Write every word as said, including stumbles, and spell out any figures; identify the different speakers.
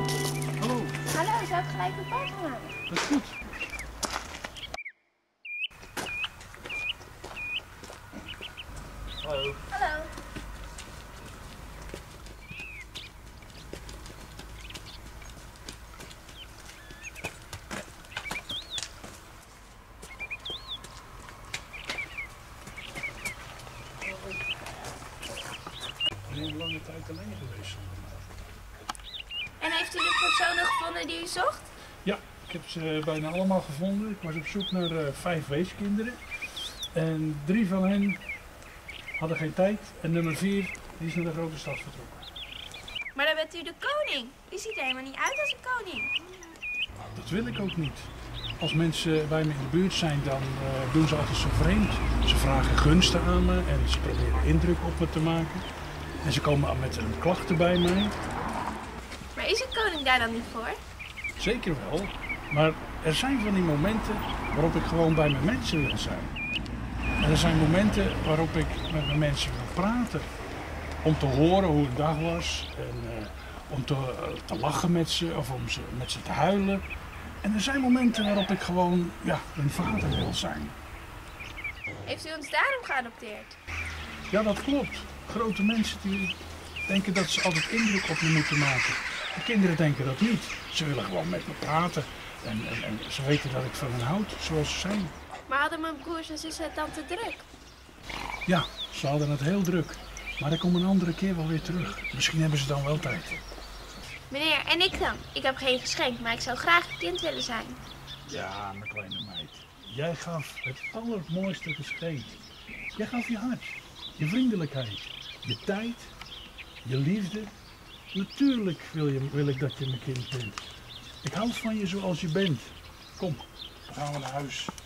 Speaker 1: Hallo.
Speaker 2: Hallo, zou ik gelijk een foto maken?
Speaker 1: Dat is goed. Hallo.
Speaker 2: Hallo.
Speaker 1: Ik ben een lange tijd alleen geweest zonder mij.
Speaker 2: En heeft u de personen gevonden die u zocht?
Speaker 1: Ja, ik heb ze bijna allemaal gevonden. Ik was op zoek naar uh, vijf weeskinderen. En drie van hen hadden geen tijd. En nummer vier die is naar de grote stad vertrokken.
Speaker 2: Maar dan bent u de koning. U ziet er helemaal niet uit als een koning.
Speaker 1: Dat wil ik ook niet. Als mensen bij me in de buurt zijn, dan uh, doen ze altijd zo vreemd. Ze vragen gunsten aan me en ze proberen indruk op me te maken. En ze komen met een klachten bij mij.
Speaker 2: Maar is een koning daar dan niet voor?
Speaker 1: Zeker wel. Maar er zijn van die momenten waarop ik gewoon bij mijn mensen wil zijn. En er zijn momenten waarop ik met mijn mensen wil praten. Om te horen hoe een dag was. En uh, om te, uh, te lachen met ze of om ze, met ze te huilen. En er zijn momenten waarop ik gewoon ja, hun vader wil zijn.
Speaker 2: Heeft u ons daarom geadopteerd?
Speaker 1: Ja, dat klopt. Grote mensen die denken dat ze altijd indruk op me moeten maken. De kinderen denken dat niet. Ze willen gewoon met me praten. En, en, en ze weten dat ik van hen houd, zoals ze zijn.
Speaker 2: Maar hadden mijn broers en zussen het dan te druk?
Speaker 1: Ja, ze hadden het heel druk. Maar ik kom een andere keer wel weer terug. Misschien hebben ze dan wel tijd.
Speaker 2: Meneer, en ik dan? Ik heb geen geschenk, maar ik zou graag een kind willen zijn.
Speaker 1: Ja, mijn kleine meid. Jij gaf het allermooiste geschenk. Jij gaf je hart, je vriendelijkheid, je tijd, je liefde. Natuurlijk wil, je, wil ik dat je mijn kind bent. Ik hou van je zoals je bent. Kom, dan gaan we naar huis.